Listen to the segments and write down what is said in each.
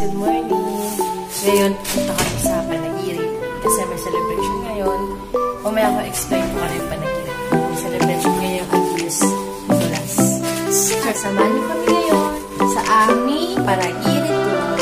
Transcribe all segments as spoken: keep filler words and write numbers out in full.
good morning! Ngayon, punta kami sa Panaginip kasi may celebration ngayon. Mamaya ako explain ko ano yung Panaginip. May celebration ngayon ang Diyos Nicolas. Samahan niyo kami ngayon sa aming Panaginip tour.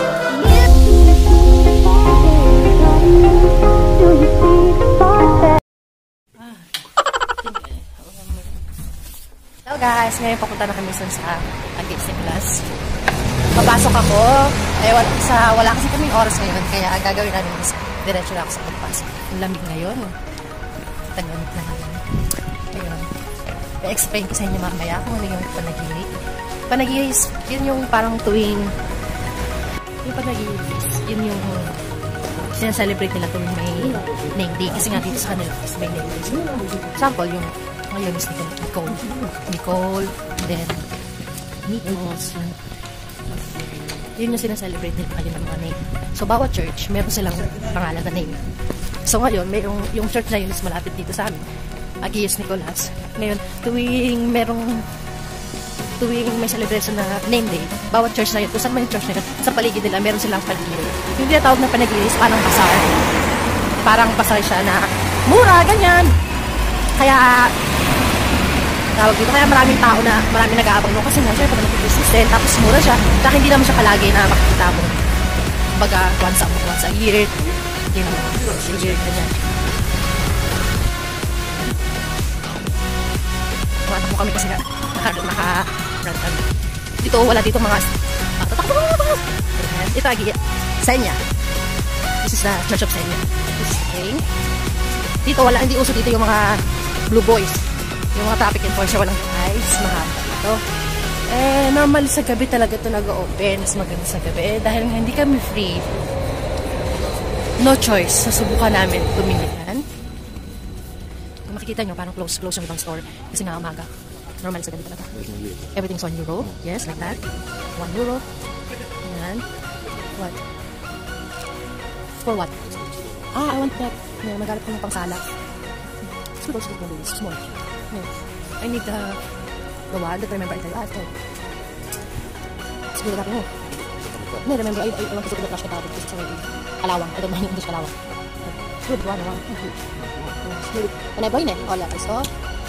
Hello guys! Ngayon papunta na kami sa Diyos Nicolas. Papasok ako. Eh, wala, sa, wala kasi kaming oras ngayon. Kaya ang gagawin namin is diretso na ako sa pagpasok. Ang lamig ngayon. Taglamig na ngayon. Ayun. I-explain ko sa inyo mamaya kung ano yung Panaginip. Panaginip, yun yung parang tuwing yung Panaginip, yun yung sinaselebrate nila tuwing may name day. Kasi nga dito sa kanila may name day. Example, yung ngayon is Nicole. Nicole, then Nichols, yun. Yun yung sinaselebrate nila ngayon ng mga name. So, bawat church, meron silang pangalan na name. So, ngayon, mayroong, yung church na yun is malapit dito sa amin. Agios Nicolas. Ngayon, tuwing merong tuwing may celebration na name day, bawat church na yun, kung saan may church na yun, sa paligid nila, meron silang panaginip. Yung tinatawag na panaginip is parang bazaar. Parang bazaar siya na mura, ganyan. Kaya, tawag dito. Kaya maraming tao na, maraming nag-aabang no. Kasi nga, syempre, nag-business din. Tapos mura siya. Kaya hindi naman siya palagi na makikita mo. Baga, once a month, once a year. Hindi naman. Once a year, ganyan. Tumatak mo kami kasi nga, naka, naka, dito, wala dito mga, ito, agi, Senya. This is the Church of Senya. This is okay. Dito, wala, hindi uso dito yung mga blue boys. Yung mga traffic enforcer, walang guys, mahaba ito. Eh, normal sa gabi talaga ito nag-open. Mas maganda sa gabi. Eh, dahil hindi kami free, no choice. Susubukan namin tumilihan. Kung makikita nyo, parang close-close yung ibang store. Kasi nga umaga. Normal sa gabi talaga. Everything's one euro. Yes, like that. one euro. Ayan. What? For what? Ah, I want that. May magalap ko ng pangsala. Small, small, small. No. I need the the one that remember I tell you. Ah, ito. Siguro natin mo. No, remember, I, I, I want to go to the flash about it. This is already kalawang. I don't know English kalawang. Good, one, one. Good. And I buy it. All that. So,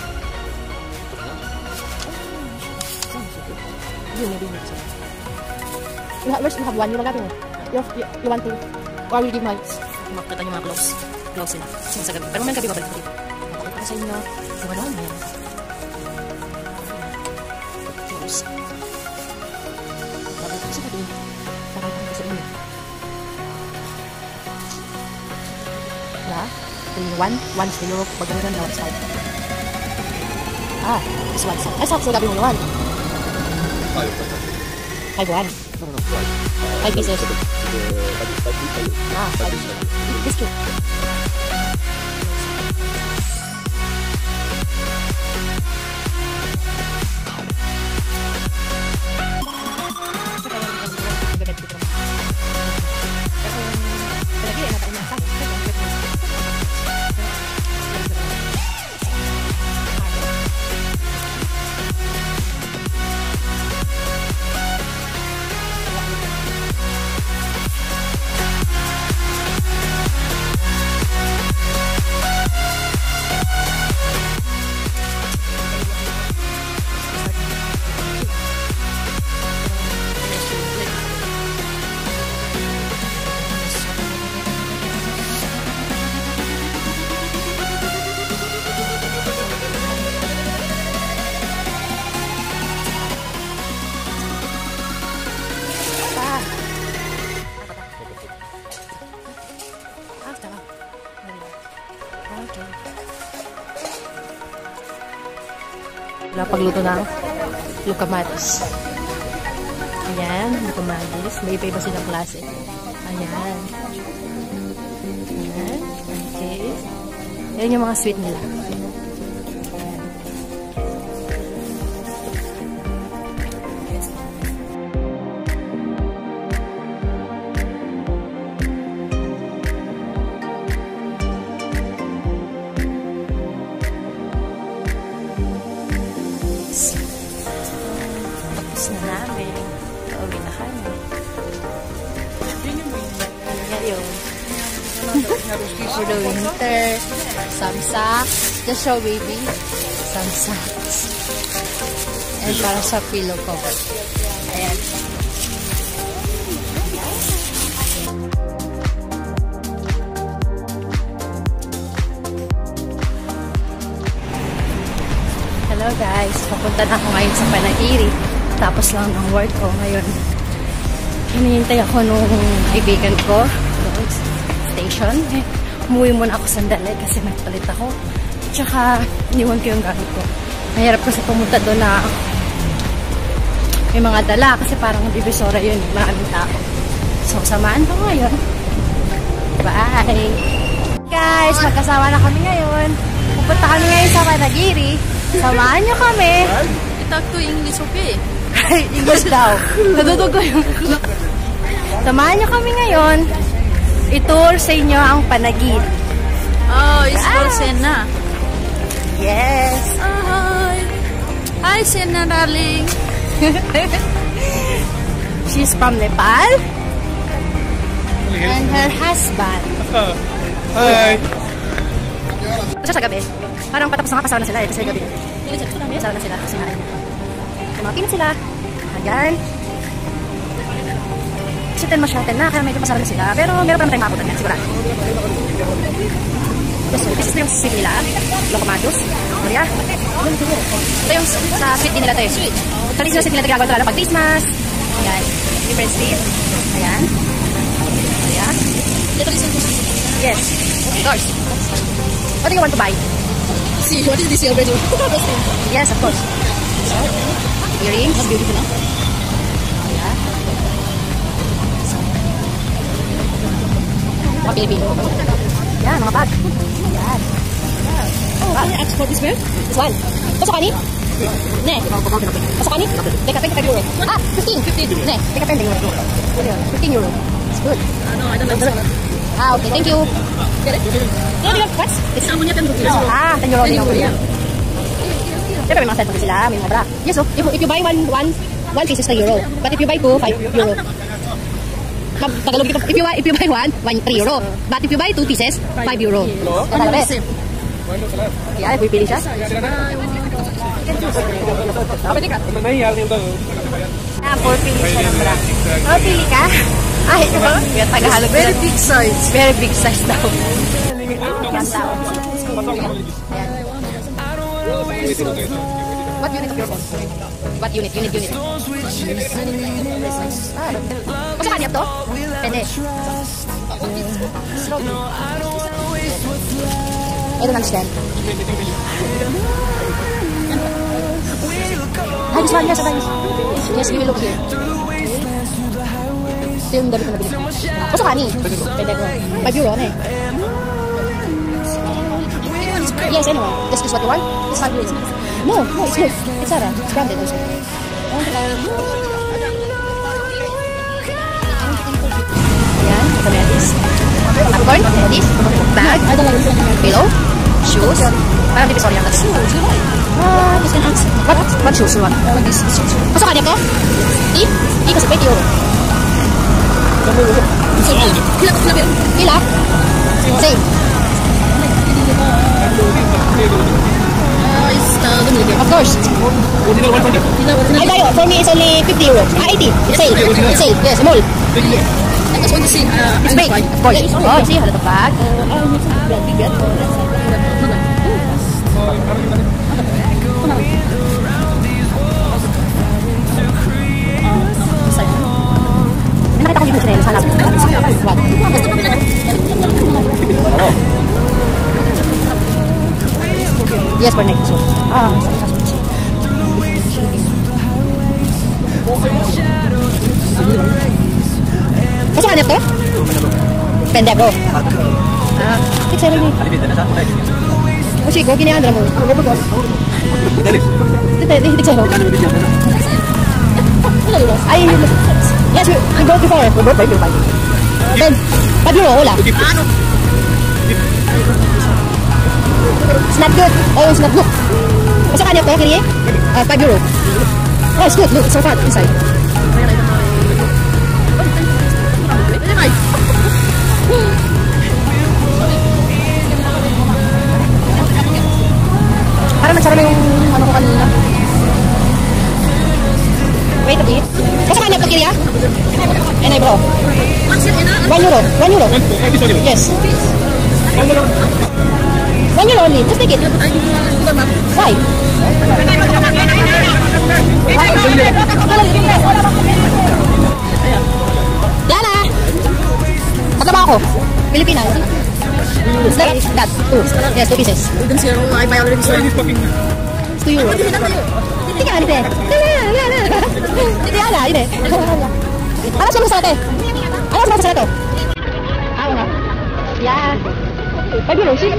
you maybe need to. You have, you have one. You have, you, you, you want to, or will give my, makita yung mga clothes. Clothes sila. Kasi sa gabi. Pero may gabi babalik ko dito. Makita sa inyo. Yung ano, yan. Close. Babalik ko sa gabi. Babalik ko sa inyo. Yeah. Yung one, one sa Europe. Pag gano'n na one side. Ah, this one side. Ay, sa gabi mo naman. Five one. Five pieces. Ah, five pieces. This cute. Pagluto ng lucamaris. Ayan, lucamaris. May iba-iba silang klase. Ayan. Ayan. Okay. Ayan yung mga sweet nila. Tapos na namin. Pauwi na kami. yun. For the winter. Some socks. Just show baby. Some socks. And para sa pillow cover. Ayan. Hello guys. Papunta na ako ngayon sa Panagiri. Tapos lang ng work ko ngayon. Hinihintay ako nung kaibigan ko doon station. Eh, umuwi muna ako sandali kasi may palit ako. Tsaka, iniwan ko yung gamit ko. Mahirap kasi pumunta doon na may mga dala kasi parang divisora yun. Maraming tao. So, samaan ko ngayon. Bye! Guys, magkasama na kami ngayon. Pupunta kami ngayon sa Panagiri. Samahan nyo kami. Talk to English, okay? English daw. Nadudog ko yung... Samahan nyo kami ngayon. I-tour sa inyo ang Panagiri. Oh, it's Ah. for Sena. Yes. Hi. Hi, Sena, darling. She's from Nepal. And her husband. Hi. Kasi sa gabi. Parang patapos na kasama na sila eh. Kasi gabi. Kasama na sila. Kasi nga. Kumakin sila. Ayan. Kasi ten masyatan na. Kaya medyo masarap na sila. Pero meron pa naman tayong makaputan yan. Sigurado. Yes, this is yung sweet nila. Locomados. Maria. Ito yung sa sweet din nila tayo. Sweet. Traditional sweet nila ginagawa ito lalo pag Christmas. Ayan. Different sweet. Ayan. Ayan. Yes. Of course. What do you want to buy? See, what is this already? Yes, of course. Earrings. That's beautiful, no? Yeah. Mga Pilipino. Yan, mga bag. Yan. Oh, can I ask for this one? This one. Pasok ni? Ne. Pasok ni? Teka, twenty-five euro. Ah, fifteen. fifteen. Ne. Teka, ten euro. fifteen euro. It's good. Uh, no, I don't know. Ah, okay. Thank you. Get it? No, no, what? It's ammonia ten rupees. Ah, ten euro. ten euro, yeah. Siyempre, may mga cellphone sila. May mga bra. Yes, so, if, if you buy one, one, one piece is a euro. But if you buy two, five euro. Tagalog dito. If you buy, if you buy one, one, three euro. But if you buy two pieces, five euro. Ano ba same? Yeah, pipili siya. Ah, four pili siya ng bra. Oh, pili ka? Ay, ito. May Tagalog. Very big size. Very big size daw. Ganda. What unit of your phone? What unit? Unit, unit. Ah, gusto ka niya to? Pwede. I don't understand. Ay, this one, yes, yes. Yes, you will look here. Ito yung damit ko nabili. Gusto ka ni? Pwede ko. five euro na eh. Yes, anyway. This is what you want? This five euro. No, no, it's good. It's Zara. It's branded also. Ayan, ito na this. Popcorn, this. Bag. Pillow. Shoes. Parang divisory ang natin. Ah, this can ask. What? What shoes you want? This shoes. Pasok ka niya ko? Di? Di kasi twenty euro. Hilap, hilap. Hilap? Same. Uh, it's uh, Of course. I buy it. For me, it's only fifty euro. Ah, eighty. It's sale. It's sale. Yes, small. I just want to see. Uh, It's big. Of course. Oh, see, halata bag. May nakita ko dito sa hanap. What? Yes, for next. Ah, kasi hanap to? Pende, bro. Ah, six seven eight. O sige, ginihandra mo. Dito, dito sa Ay, yes, we, we brought before. We brought five euro. Then, five euro, wala. It's not good. Oh, it's not good. Masa kanya to, kini? Uh, five euro. Oh, it's good. Look, it's so fat inside. bro. What's it in a? One euro. One euro. One, uh, this one, euro. Yes. One euro only. Just take it. Why? Yana! Tatlo ba ako? Filipina. Is that? That. Two. Yes, two pieces. Then zero. I buy already Why zero. this fucking... Two euro. Hindi ka, hindi. Hindi ka, hindi. Ano siya mo sa ate? Ano siya mo sa ate? Ako nga. Yeah. Five euro. See?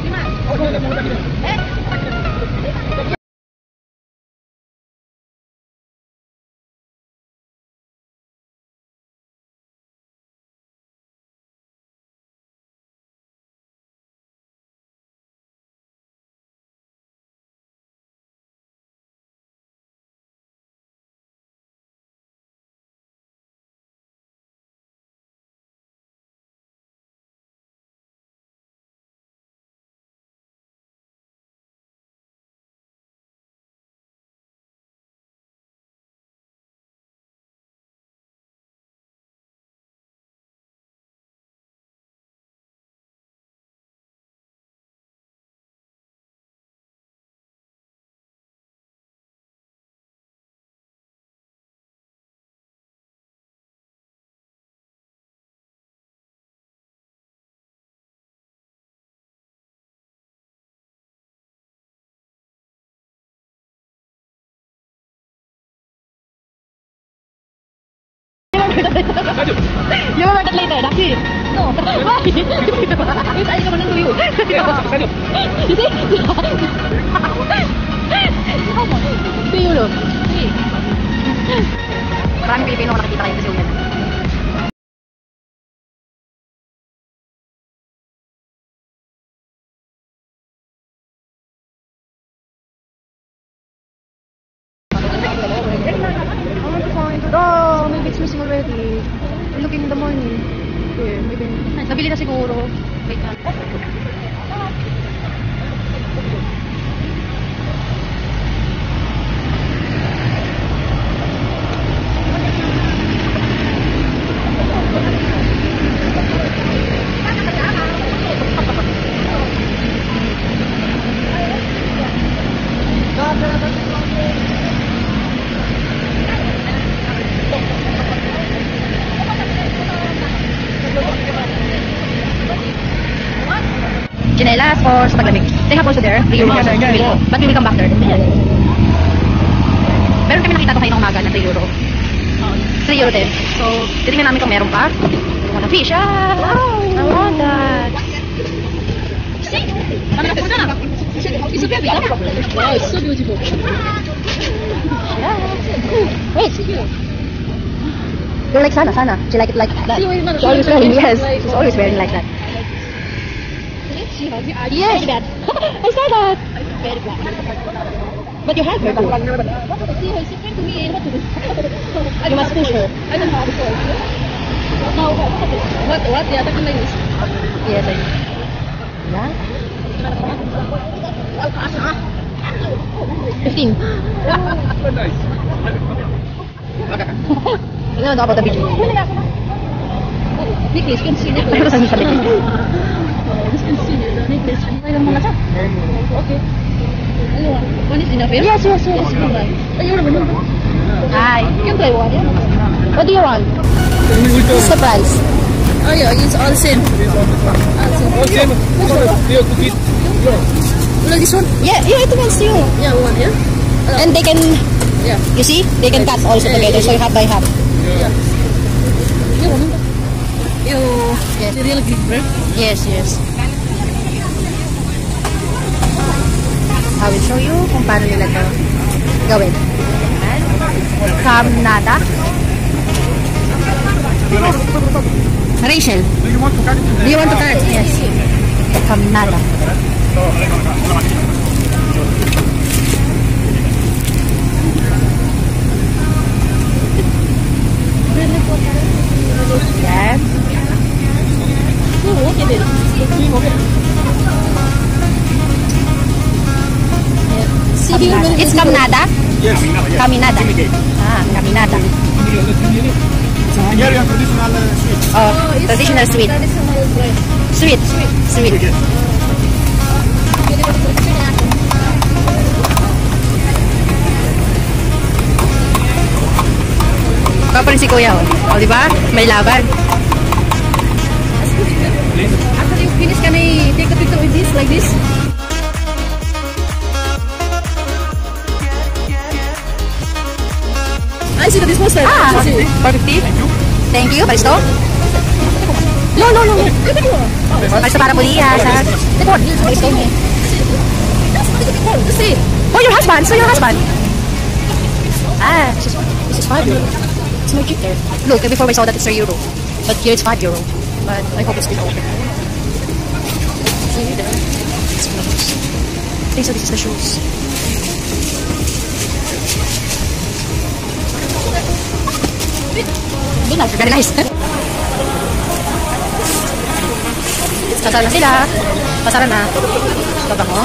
You remember that later, that's it. No. Why? Because I come to you. You see? Two euro. Maraming Pilipino nakikita kayo kasi ulan. Oh, maybe it's missing already. I'm looking in the morning. Here, maybe. Nabili na siguro. Wait lang. Chinelas or sa paglamig. They have also there, three euro also. But we will come back there. Meron kami nakita to kayo ng umaga na three euro. three euro din. So, titingnan namin kung meron pa. I want a fish. Ah! Wow! I want that. See? It's a baby. Wow, it's so beautiful. Yeah. Wait. You're like Sana, Sana. She like it like that. She's always wearing, yes. She's always wearing like that. Yes. I saw that. But you have her too. See her sitting to me. What to do? You must push her. I don't know how to do it. No, what? What? Yeah, talking like this. Yes, I Yeah? Fifteen. Nice. You know about the video. Necklace, can see Ano sa sabi ko? This can see the necklace. Ano lang mga sa? Okay. Ano? One is enough here? Yes, yes, yes. Ayun naman. Hi. You can try one, yeah? What do you want? What's the price? Oh yeah, it's all same. All same. Oh, same. This one, they cook it. Like this one? Yeah, yeah, it wants you. Yeah, one, yeah? And they can, Yeah. you see, they can cut also together, so you have by half. Yeah. You want it? You, Yes. the real big bread? Yes, yes. I will show you kung paano nila ito gawin. Kamnada. Rachel, Do you want to cut it? do you want to cut? Yes. Kamnada. Yan. Oh, okay then. See here, Kamnada. It's kamnada? Yes. Kaminada. Ah, kaminada. Hungarian traditional uh, sweet. Oh, traditional sweet. Traditional bread. Sweet. Sweet. Kaya pa rin si Kuya, oh. O, di ba? May laban. After you finish, can I take a picture with this, like this? I see the disposer. Ah, I see. four fifty. Thank you. Paristo? No, no, no. Paristo para po diya. Sa... Tepon. Paristo niya. See. Oh, your husband. So your husband. Ah, this is, this is five euro. It's more cheaper. Look, before we saw that it's three euro. But here it's five euro. But I hope it's still open. See there? It's closed. I think so this is the shoes. Very nice. Very nice. Pasara na sila. Pasara na. Baba mo.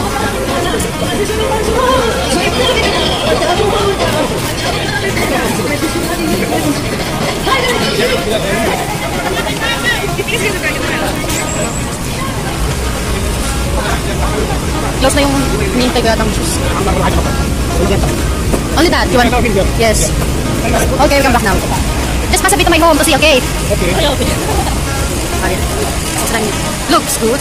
Close na yung hinihintay ko yatang shoes. Only that? You want? Yes. Okay, we come back now. Just pass a bit to my home to see, okay? Okay. Okay. Looks good.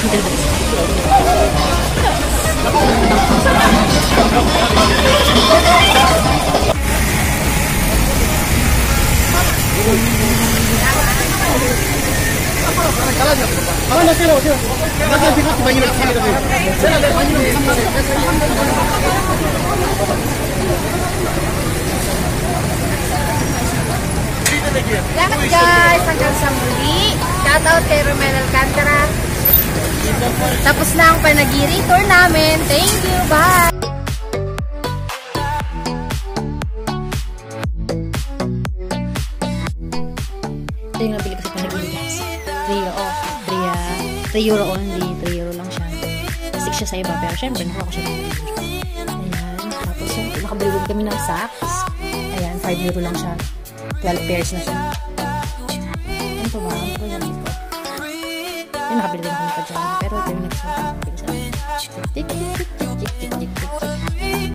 Salamat guys, hanggang sa muli. Shoutout kay Romel Alcantara. Tapos na ang panagiri tour namin. Thank you, bye! Ito yung nabili ko sa panagili guys. three euro off. three euro only. three euro lang siya. six siya sa iba. Pero syempre, nakuha ko siya ng three euro. Ayan. Tapos syempre, nakabili din kami ng socks. Ayan, five euro lang siya. twelve pairs na siya. Ano pa ba? Ano pa yung ko? Ayun, nakabili din ako ng pajama. Pero ito yung next one. Nakabili sa akin. Tik, tik, tik, tik, tik, tik, tik, tik.